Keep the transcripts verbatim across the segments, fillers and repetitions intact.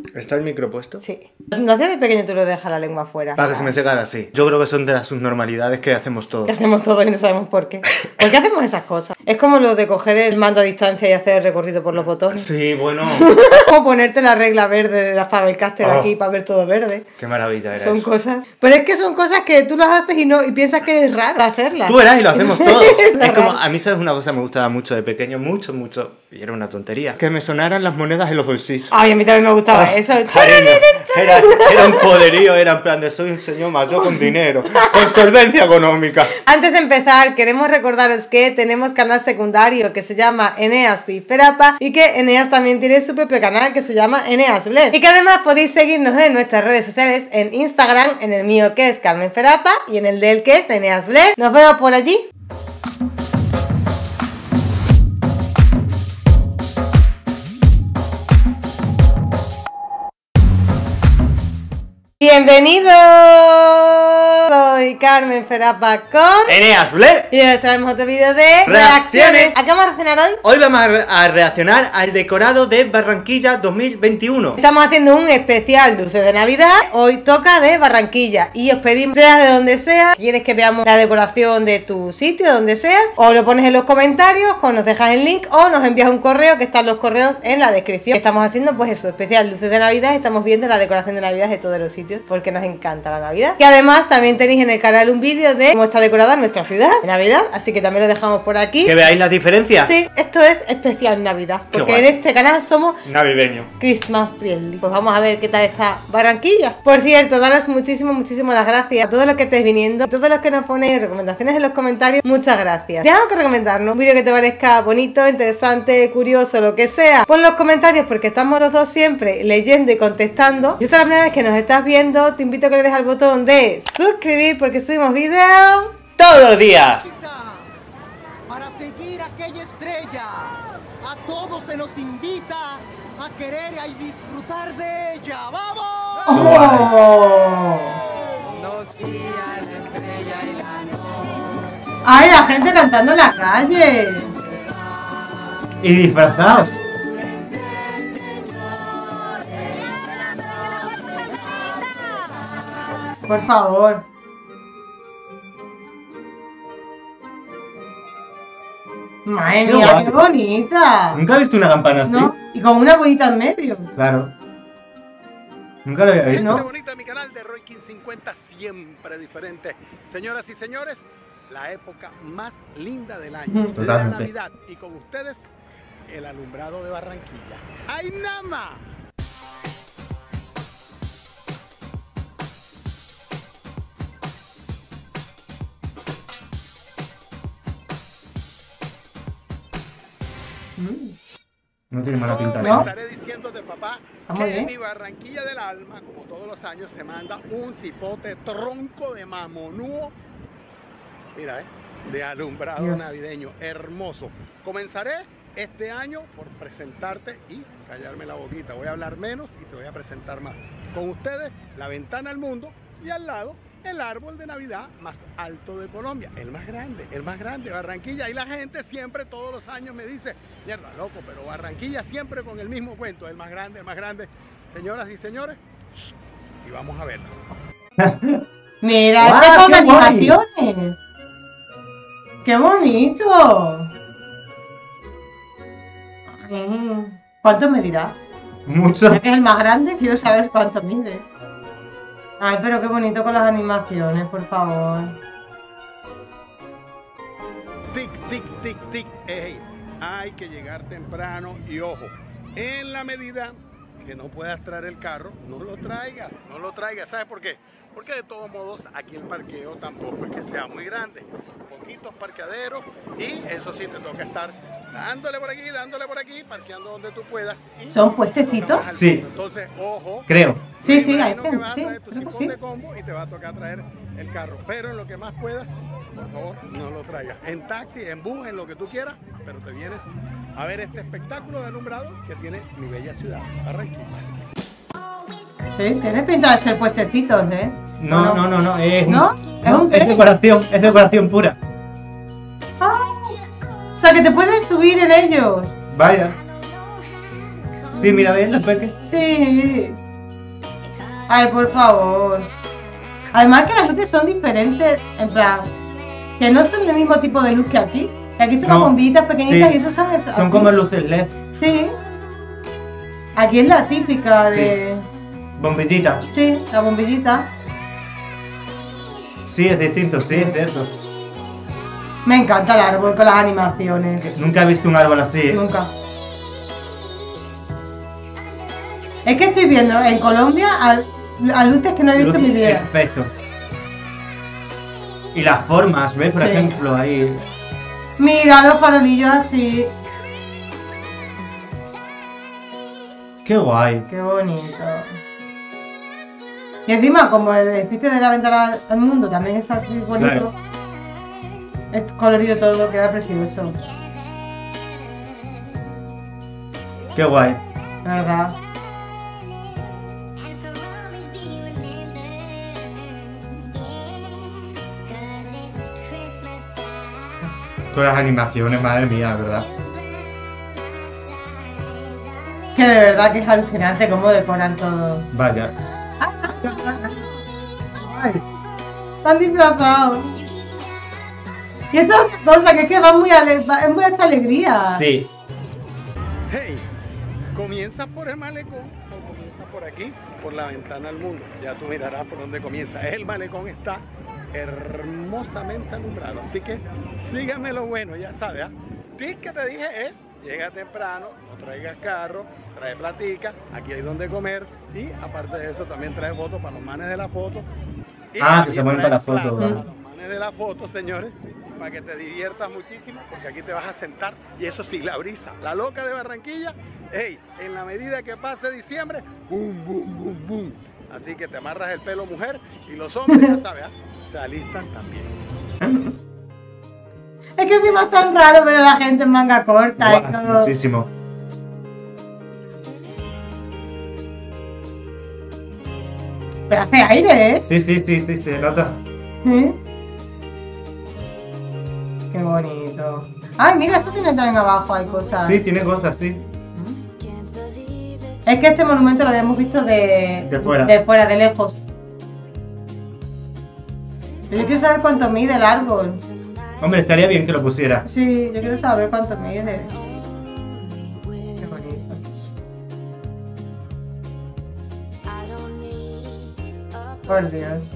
¿Está el micro puesto? Sí. ¿No haces de pequeño tú lo dejas la lengua afuera? Para que se me secara así. Yo creo que son de las subnormalidades que hacemos todos. Que hacemos todo y no sabemos por qué. ¿Por qué hacemos esas cosas? Es como lo de coger el mando a distancia y hacer el recorrido por los botones. Sí, bueno. Como ponerte la regla verde de la Faber-Castell Oh. aquí para ver todo verde. Qué maravilla era Son eso. cosas... Pero es que son cosas que tú las haces y no y piensas que es raro hacerlas. Tú verás y lo hacemos todos. La Es como, raro. a mí, ¿sabes? Una cosa que me gustaba mucho de pequeño, mucho, mucho, y era una tontería. Que me sonaran las monedas en los bolsillos. Ay, a mí también me gustaba Ah, eso. cariño, era, era un poderío, era en plan de soy un señor mayor con dinero, con solvencia económica. Antes de empezar, queremos recordaros que tenemos canal secundario que se llama Eneas y Ferapa y que Eneas también tiene su propio canal que se llama Eneas Bled. Y que además podéis seguirnos en nuestras redes sociales, en Instagram, en el mío que es Carmen Ferapa y en el de él que es Eneas Bled. Nos vemos por allí. ¡Bienvenidos! Soy Carmen Ferapa con... Eneas Bled. Y hoy os traemos otro vídeo de Reacciones. ¿A qué vamos a reaccionar hoy? Hoy vamos a, re- a reaccionar al decorado de Barranquilla dos mil veintiuno. Estamos haciendo un especial luces de Navidad. Hoy toca de Barranquilla y os pedimos, sea de donde sea, quieres que veamos la decoración de tu sitio, donde seas, o lo pones en los comentarios, o nos dejas el link, o nos envías un correo, que están los correos en la descripción. Estamos haciendo pues eso, especial luces de Navidad. Estamos viendo la decoración de Navidad de todos los sitios, porque nos encanta la Navidad. Y además también tenéis en el canal un vídeo de cómo está decorada nuestra ciudad de Navidad, así que también lo dejamos por aquí. Que veáis las diferencias. Sí, esto es especial Navidad, Qué porque guay. en este canal somos Navideño. Christmas friendly. Pues vamos a ver qué tal está Barranquilla. Por cierto, daros muchísimo, muchísimas las gracias a todos los que estáis viniendo, a todos los que nos ponéis recomendaciones en los comentarios. Muchas gracias. Si hay algo que recomendarnos, un vídeo que te parezca bonito, interesante, curioso, lo que sea, pon los comentarios porque estamos los dos siempre leyendo y contestando. Si esta es la primera vez que nos estás viendo, te invito a que le des al botón de suscribir porque subimos vídeos Todos los días. Para seguir aquella estrella, a todos se nos invita a querer y disfrutar de ella. ¡Vamos! ¡Oh! ¡Ay, la gente cantando en la calle! Y disfrazados. Por favor. Madre Qué mía, guay. qué bonita. ¿Nunca has visto una campana así? ¿No? Y con una bolita en medio. Claro. Nunca lo había visto. ¿No? Gente bonita, mi canal de Roy King cincuenta, siempre diferente. Señoras y señores, la época más linda del año, Ujú. la Totalmente. Navidad. Y con ustedes, el alumbrado de Barranquilla. ¡Ay, nama! Mm. No tiene mala pinta. ¿No? Comenzaré diciéndote, papá, Está muy que bien. en mi Barranquilla del alma, como todos los años, se manda un cipote tronco de mamonúo. Mira, eh, de alumbrado Dios. navideño, hermoso. Comenzaré este año por presentarte y callarme la boquita. Voy a hablar menos y te voy a presentar más. Con ustedes, la ventana al mundo y al lado el árbol de Navidad más alto de Colombia, el más grande, el más grande, Barranquilla. Y la gente siempre, todos los años me dice, mierda, loco, pero Barranquilla siempre con el mismo cuento, el más grande, el más grande. Señoras y señores, y vamos a verlo. Mira, ¡Guau, este con qué guay! animaciones. ¡Qué bonito! Mm. ¿Cuánto medirá? Mucho. Es el más grande, quiero saber cuánto mide. Ay, pero qué bonito con las animaciones, por favor. Tic, tic, tic, tic. Ey, hay que llegar temprano y ojo, en la medida que no puedas traer el carro, no lo traigas, no lo traigas. ¿Sabes por qué? Porque de todos modos aquí el parqueo tampoco es que sea muy grande. Poquitos parqueaderos y eso sí te toca estar dándole por aquí, dándole por aquí, parqueando donde tú puedas. y ¿Son te puestecitos? toca bajar al Sí. fondo. Entonces, ojo. Creo. Sí, me sí, hay imagino que gente, vas a sí, traer tu creo que sifón sí. de combo y te va a tocar traer el carro. Pero en lo que más puedas, por favor, no lo traigas. En taxi, en bus, en lo que tú quieras, pero te vienes a ver este espectáculo de alumbrado que tiene mi bella ciudad, Barranquilla. Sí, tiene pinta de ser puestecitos, ¿eh? No, no, no, no. Es, ¿No? Es un es tren. decoración, es decoración pura. O sea, que te puedes subir en ellos. Vaya. Sí, mira, ¿ves los peques? Sí. Ay, por favor. Además que las luces son diferentes, en plan, que no son el mismo tipo de luz que aquí. Que aquí son No. las bombillitas pequeñitas Sí. y esos son esas. Son como luces L E D. Sí. Aquí es la típica de... Bombillitas. Sí, la bombillita. Sí, es distinto, sí, es cierto. Me encanta el árbol con las animaciones. Nunca he visto un árbol así, ¿eh? Nunca. Es que estoy viendo en Colombia a, a luces que no he visto en mi vida. Perfecto. Y las formas, ¿ves? Por Sí. ejemplo, ahí. Mira los farolillos así. Qué guay. Qué bonito. Y encima, como el edificio de la ventana al mundo también está así bonito, Claro. es colorido todo, queda precioso. Qué guay. La verdad. Con las animaciones, madre mía, ¿verdad? Que de verdad que es alucinante cómo decoran todo. Vaya. Están disfrazados. Y esta es otra cosa, que es que va muy, ale va- es mucha alegría. Sí. Hey, ¿comienzas por el malecón o comienzas por aquí, por la ventana al mundo? Ya tú mirarás por dónde comienza. El malecón está hermosamente alumbrado, así que síganme lo bueno, ya sabes. ¿Ah? Tip que te dije es, llega temprano, no traigas carro, trae platica, aquí hay donde comer y aparte de eso también trae fotos para los manes de la foto. Y Ah, que también se ponen trae para la foto, plata ¿verdad? para los manes de la foto, señores, para que te diviertas muchísimo, porque aquí te vas a sentar y eso sí, la brisa, la loca de Barranquilla, hey, en la medida que pase diciembre, boom, boom, boom, boom. Así que te amarras el pelo, mujer, y los hombres, ya sabes, ¿ah? Se alistan también. Es que encima es tan raro ver a la gente en manga corta y Guau, todo. muchísimo. Pero hace aire, ¿eh? Sí, sí, sí, sí, se nota. ¿Sí? Qué bonito. Ay, mira, esto tiene también abajo, hay cosas. Sí, tiene cosas, sí. Es que este monumento lo habíamos visto de, De fuera. de fuera, de lejos. Pero yo quiero saber cuánto mide el árbol. Hombre, estaría bien que lo pusiera. Sí, yo quiero saber cuánto mide. Qué bonito. Por Dios.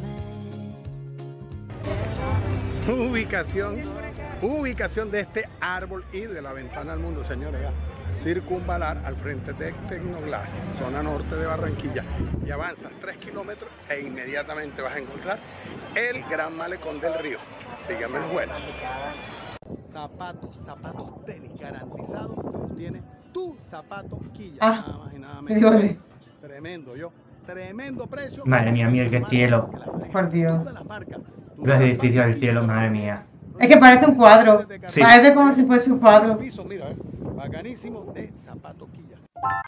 Ubicación, ubicación de este árbol y de la ventana al mundo, señores. Ya. Circunvalar al frente de Tecnoglass, zona norte de Barranquilla. Y avanzas tres kilómetros e inmediatamente vas a encontrar el Gran Malecón del Río. Síganme los buenos. Zapatos, zapatos tenis garantizados, te los tiene tu zapato Quilla. Ah, nada más y nada me digo, menos. Tremendo, yo. Tremendo precio. Madre mía, mira qué cielo. Por Dios. Los edificios del cielo, madre mía. Es que parece un cuadro. Sí. Parece como si fuese un cuadro. Piso, mira, eh, bacanísimo de zapato Quillas.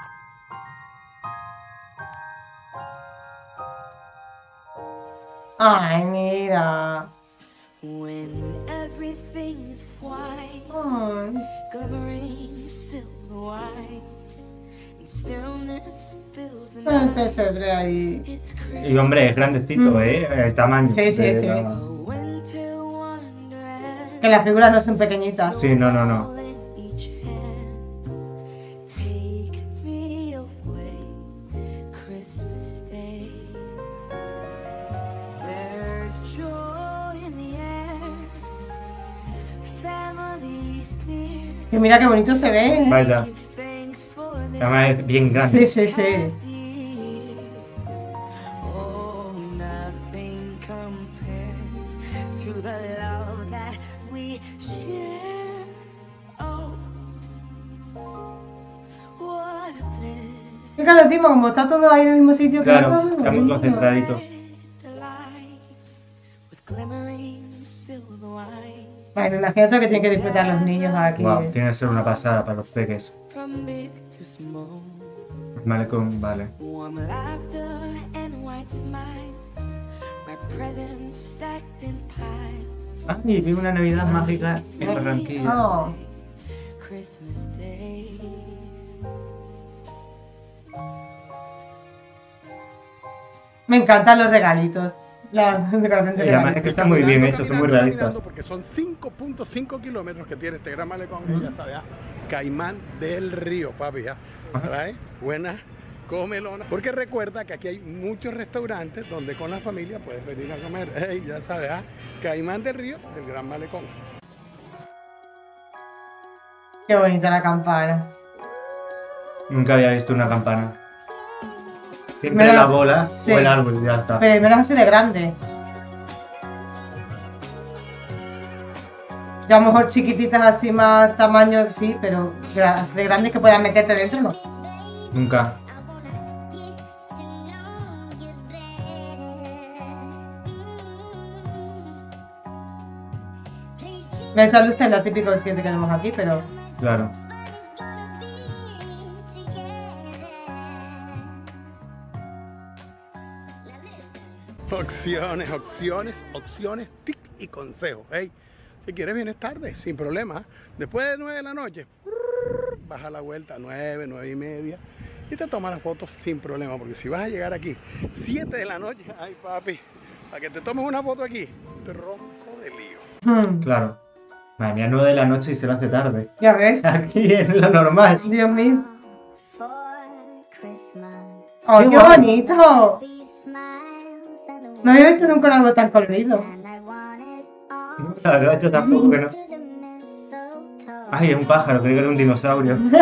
Ay, mira. When everything's white, Ay. glimmering silver white, and stillness fills the Con el night. pesebre ahí. It's Y Christmas, hombre, es grandecito, Mm. ¿eh? El tamaño. Sí, sí, de sí. la- a winter wonderland. Que las figuras no son pequeñitas. Sí, no, no, no. All in each hand. Take me away, Christmas Day. There's joy in the air, families near. Que mira qué bonito se ve. ¿eh? Vaya. Give thanks for the Además es bien Sí, grande. sí, sí. past year. Oh, nothing compares to the love that we share. Oh, what a bliss. Y claro, encima, como está todo ahí en el mismo sitio, queda Claro, todo está muy bonito. concentradito. Delight with glimmering silver wine. Ay, me imagino todo que tienen que disfrutar los niños aquí. Wow, tiene que ser una pasada para los peques. From big to small, El malecón, vale. warm laughter and white smiles, my presents stacked in piles. Ay, vi una Navidad mágica en Barranquilla. Oh, Christmas Day. Me encantan los regalitos. La decoración de Y además es regalitos. que está muy bien Caminando, hecho, son muy caminando, realistas. caminando, Porque son cinco punto cinco kilómetros que tiene este gran malecón, que ya sabes, ah, Caimán del Río, papi, ya. Ajá. Trae buena comelona. Porque recuerda que aquí hay muchos restaurantes donde con la familia puedes venir a comer. Ey, ya sabes, ah, Caimán del Río, del gran malecón. Qué bonita la campana. Nunca había visto una campana. Siempre Me la las- bola sí. o el árbol, ya está. Pero menos así de grande. Ya a lo mejor chiquititas así más tamaño, sí, pero gra- así de grandes que puedas meterte dentro, no. Nunca. Esa luz es lo típico que tenemos aquí, pero Claro. Opciones, opciones, opciones, tic y consejos. Hey, si quieres vienes tarde, sin problema. Después de nueve de la noche, baja la vuelta a nueve, nueve y media y te tomas las fotos sin problema. Porque si vas a llegar aquí siete de la noche, ay papi, para que te tomes una foto aquí, tronco de lío. hmm, Claro. Madre mía, nueve de la noche y se me hace tarde. ya ves. Aquí es lo normal. Dios mío. For Christmas, ¡Oh, Qué qué guay. these bonito! smiles are the No había visto nunca un árbol tan colorido. and I want it all. Claro, yo tampoco que no. To the mistletoe. Ay, es un pájaro, creí que era un dinosaurio. Tell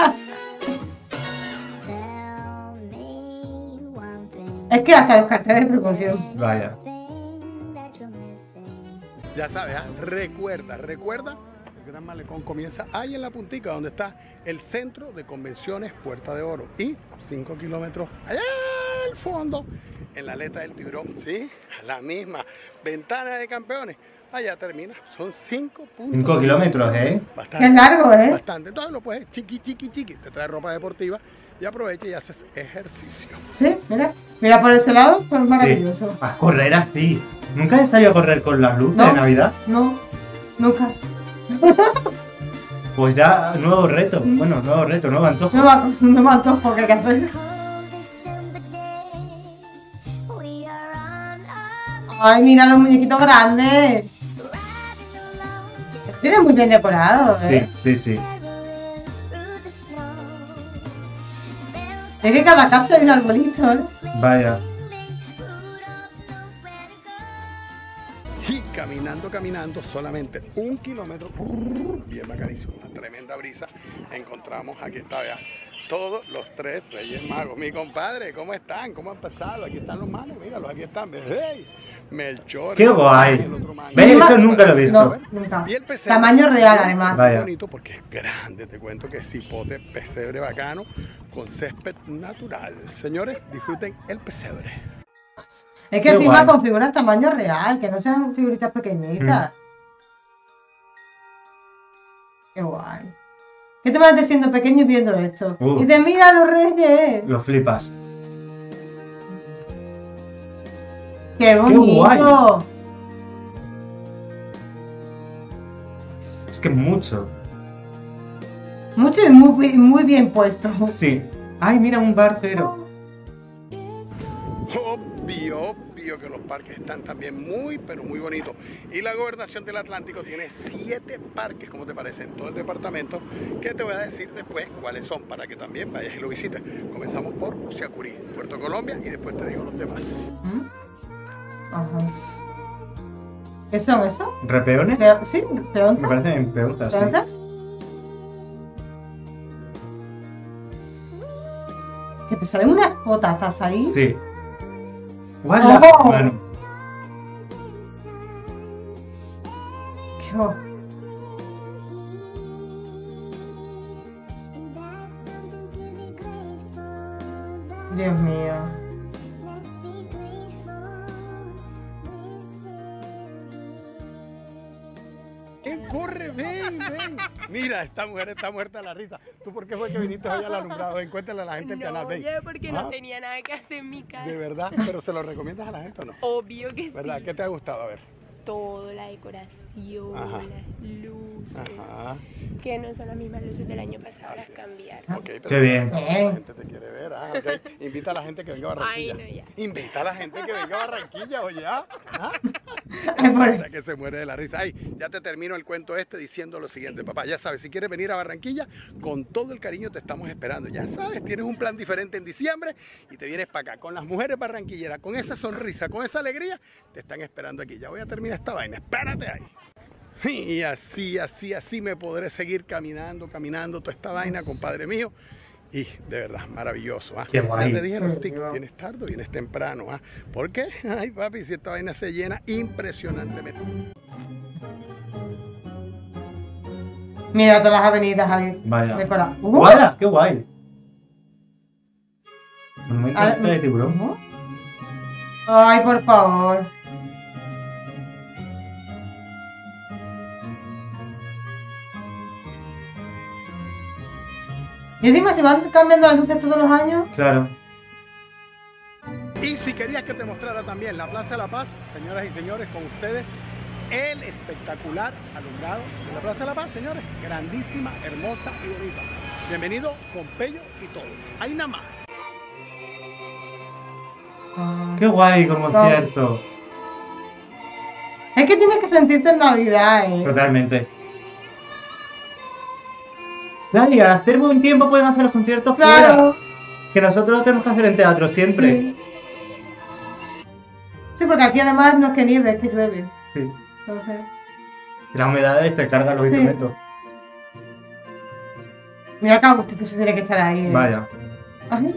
me one thing, Es que hasta los carteles de promoción. Vaya. thing that you're missing. Ya sabes, ¿ah? recuerda, recuerda, el Gran Malecón comienza ahí en la puntica donde está el Centro de Convenciones Puerta de Oro y cinco kilómetros allá al fondo, en la aleta del Tiburón, ¿sí? La misma ventana de campeones, allá termina, son cinco puntos. cinco kilómetros, ¿eh? Bastante, Es largo, ¿eh? bastante, entonces lo puedes, chiqui, chiqui, chiqui, te traes ropa deportiva y aprovecha y haces ejercicio. Sí, mira. Mira por ese lado, pues maravilloso. Sí. A correr así. ¿Nunca he salido a correr con las luces No. de Navidad? No, nunca. Pues ya, nuevo reto. Bueno, nuevo reto, nuevo antojo. No me, ac- no me antojo, ¿qué hay que hacer? Cold December day, we are on a Ay, mira los muñequitos grandes. riding along, Tienen muy bien decorados, Sí, ¿eh? sí, sí. traveling through the snow. Bells Es que cada cacho hay un arbolito, ¿eh? Vaya. ringing, Rudolph knows where to go. Y caminando, caminando, solamente un kilómetro, bien bacanísimo, una tremenda brisa, encontramos, aquí está, vea, todos los tres Reyes Magos. Mi compadre, ¿cómo están? ¿Cómo han pasado? Aquí están los manos, míralos, aquí están, hey, Melchor. ¡Qué guay! el otro man. ¿Ves? Eso nunca lo he visto. No, nunca. Y el pesebre, Tamaño real, además. Vaya. bonito porque es grande, te cuento que es cipote, pesebre bacano, con césped natural. Señores, disfruten el pesebre. Es que Qué encima guay. con figuras tamaño real, que no sean figuritas pequeñitas. Qué guay. ¿Qué te vas siendo pequeño y viendo esto? Uh. Y te mira los reyes. Lo flipas. ¡Qué bonito! guay. Es que mucho. Mucho y muy, bi- muy bien puesto. Sí. Ay, mira un barquero. Obvio, obvio que los parques están también muy, pero muy bonitos. Y la Gobernación del Atlántico tiene siete parques, como te parece, en todo el departamento, que te voy a decir después cuáles son, para que también vayas y lo visites. Comenzamos por Usiacurí, Puerto Colombia, y después te digo los demás. ¿Mm? Ajá. ¿Qué son eso? ¿Repeones? Pe- ¿Sí? Me ¿Peonzas? parecen peonzas, sí. ¿Peonzas? Que te salen unas potazas ahí. Sí. ¡Guala! ¡Oh! Bueno, Qué bo- Dios mío. ¡Ven, corre, ven, ven! Mira, esta mujer está muerta de la risa. ¿Tú por qué fue que viniste hoy al alumbrado? Ven, cuéntale a la gente el No, canal, ven. oye, porque Ah, no tenía nada que hacer en mi casa. ¿de verdad? ¿Pero se lo recomiendas a la gente o no? Obvio que sí. ¿Verdad? ¿Qué te ha gustado? A ver. todo, la decoración, Ajá. las luces, Ajá. que no son las mismas luces del año pasado, las cambiaron. Ok, pero Qué bien. La gente te quiere ver, ah, ok. Invita a la gente que venga a Barranquilla. Ay, no, ya. Invita a la gente que venga a Barranquilla, oye, ¿ah? ¿Ah? Ay, por- Hasta que se muere de la risa. Ay, ya te termino el cuento este diciendo lo siguiente, papá. Ya sabes, si quieres venir a Barranquilla, con todo el cariño te estamos esperando. Ya sabes, tienes un plan diferente en diciembre y te vienes para acá con las mujeres barranquilleras, con esa sonrisa, con esa alegría, te están esperando aquí. Ya voy a terminar esta vaina, espérate ahí. Y así, así, así me podré seguir caminando, caminando toda esta vaina, compadre mío. Y de verdad, maravilloso. ¿Ah? Qué guay. Ya te dije, Sí, Rostic, yo- vienes tarde o vienes temprano. ¿Ah? ¿Por qué? Ay, papi, si esta vaina se llena impresionantemente. Mira todas las avenidas ahí. Vaya. Decoradas. Uh, ¡Guala! ¡Qué guay! Me Ah, encanta de tiburón. Ay, por favor. Y encima se van cambiando las luces todos los años. Claro. Y si querías que te mostrara también la Plaza de la Paz, señoras y señores, con ustedes, el espectacular alumbrado de la Plaza de la Paz, señores. Grandísima, hermosa y bonita. Bienvenido, Pompeyo y todo. Ahí nada más. ¡Qué guay como No. concierto! Es que tienes que sentirte en Navidad, eh. Totalmente. Claro, y al hacer buen tiempo pueden hacer los conciertos Claro. fuera. Que nosotros lo tenemos que hacer en teatro siempre. Sí. Sí, porque aquí además no es que nieve, es que llueve. Sí. Entonces... Y las humedades te cargan los Sí. instrumentos. Mira que Agustito se tiene que estar ahí. eh. Vaya. Ay.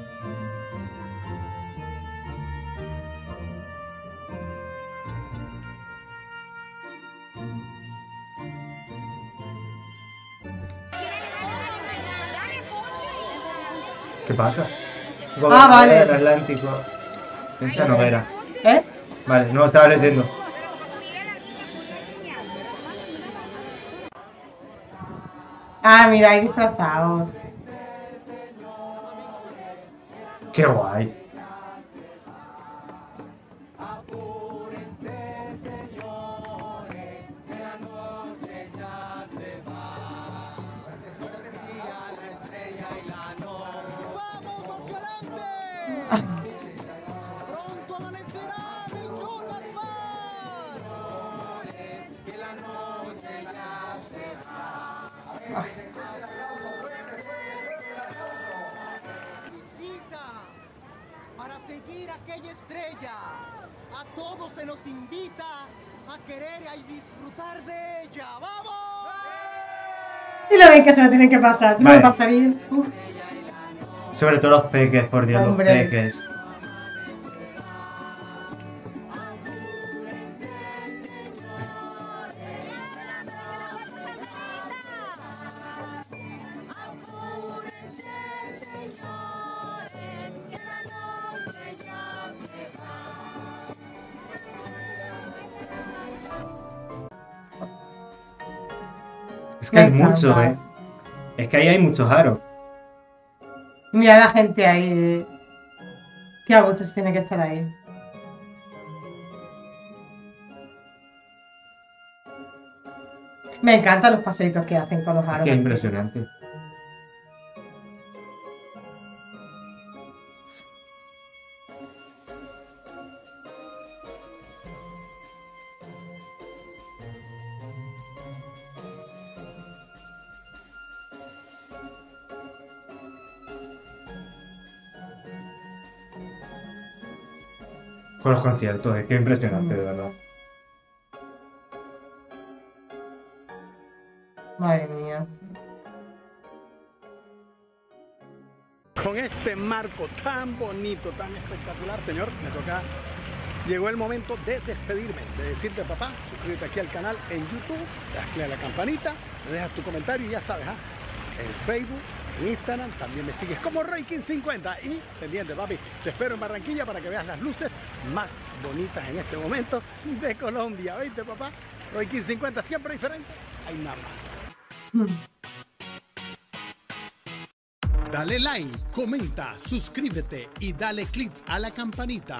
¿Qué pasa? Ah, Gobernador vale. del Atlántico. Esa no era. ¿Eh? Vale, no, estaba leyendo. Ah, mira, hay disfrazados. ¡Qué guay! ¡Vamos hacia adelante! Pronto amanecerá mi churba de mar. Que la noche ya se va. Visita para seguir aquella estrella. A todos se nos invita a querer y disfrutar de ella. ¡Vamos! Y lo bien que se lo tienen que pasar. Yo me Vale. lo pasaría. Uf. Sobre todo los peques, por Dios, Hombre. los peques. Es que Me hay mucho, encanta. ¿eh? Es que ahí hay muchos aros. Mira la gente ahí. eh. Qué a gusto se tiene que estar ahí. Me encantan los paseitos que hacen con los aros. Qué impresionante. Con los conciertos, es que impresionante, de verdad. Madre mía. Con este marco tan bonito, tan espectacular, señor, me toca. Llegó el momento de despedirme, de decirte, papá, suscríbete aquí al canal en YouTube, dale a la campanita, me dejas tu comentario y ya sabes, ¿ah? En Facebook, en Instagram, también me sigues como Roykin cincuenta y pendiente, papi, te espero en Barranquilla para que veas las luces más bonitas en este momento de Colombia, ¿oíste, papá? Roykin cincuenta, siempre diferente, hay nada más. Dale like, comenta, suscríbete y dale click a la campanita.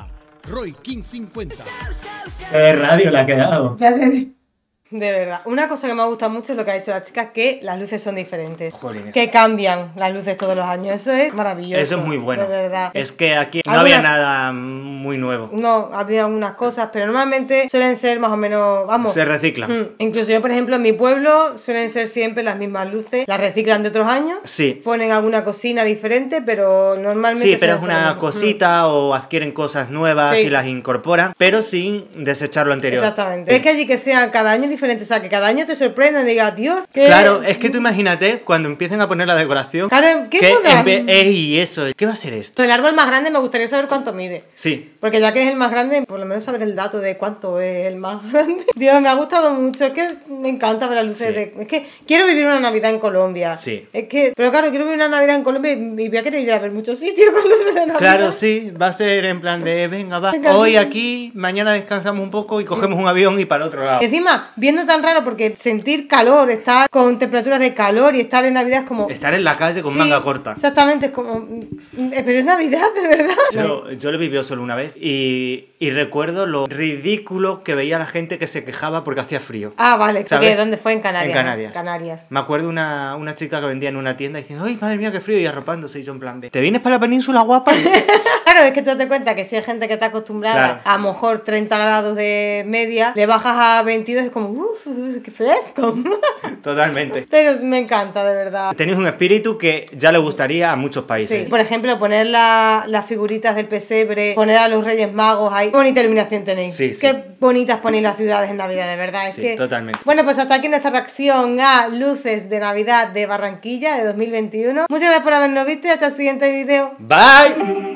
Roy King cincuenta. ¿Qué radio le ha quedado? Ya te vi. De verdad. Una cosa que me ha gustado mucho es lo que ha hecho la chica, que las luces son diferentes. Jolines. Que cambian las luces todos los años. Eso es maravilloso. Eso es muy bueno. De verdad. Es que aquí no ¿Alguna- había nada muy nuevo. No, había algunas cosas, pero normalmente suelen ser más o menos, vamos. Se recicla. Mm. Incluso yo, por ejemplo, en mi pueblo suelen ser siempre las mismas luces. Las reciclan de otros años. Sí. Ponen alguna cocina diferente, pero normalmente Sí, pero es suelen ser una lo mismo. cosita o adquieren cosas nuevas Sí. y las incorporan, pero sin desechar lo anterior. Exactamente. Es que allí que sea cada año diferente, o sea, que cada año te sorprenda y digas, Dios, ¿qué? Claro, es que tú imagínate cuando empiecen a poner la decoración. Claro, ¿qué que podrán? en vez- eh, y eso, ¿qué va a ser esto? El árbol más grande me gustaría saber cuánto mide. Sí. Porque ya que es el más grande, por lo menos saber el dato de cuánto es el más grande. Dios, me ha gustado mucho. Es que me encanta ver las luces. Sí. De... Es que quiero vivir una Navidad en Colombia. Sí. Es que, pero claro, quiero vivir una Navidad en Colombia y y voy a querer ir a ver muchos sitios con luces de Navidad. Claro, sí, va a ser en plan de, venga, va, Venga, hoy sí. aquí, mañana descansamos un poco y cogemos un avión y para el otro lado. Que encima, viendo tan raro, porque sentir calor, estar con temperaturas de calor y estar en Navidad es como... Estar en la calle con Sí, manga corta. Exactamente, es como... mm, eh, Pero es Navidad, de verdad. Yo, yo lo he vivido solo una vez y, y recuerdo lo ridículo que veía la gente que se quejaba porque hacía frío. Ah, vale, ¿Sabes? porque ¿dónde fue? En Canarias. En Canarias. Canarias. Me acuerdo una, una chica que vendía en una tienda diciendo, ¡ay, madre mía, qué frío! Y arropándose. Y yo en plan de, ¿te vienes para la península, guapa? Claro, es que tú te cuenta que si hay gente que está acostumbrada Claro. a lo mejor treinta grados de media, le bajas a veintidós y es como, uff, qué fresco. Totalmente. Pero me encanta, de verdad. Tenéis un espíritu que ya le gustaría a muchos países. Sí. Por ejemplo, poner la- las figuritas del pesebre, poner a los Reyes Magos ahí. Qué bonita iluminación tenéis. Sí, sí. Qué bonitas ponéis las ciudades en Navidad, de verdad. Es Sí, que... totalmente. Bueno, pues hasta aquí nuestra reacción a luces de Navidad de Barranquilla de dos mil veintiuno. Muchas gracias por habernos visto y hasta el siguiente video. Bye.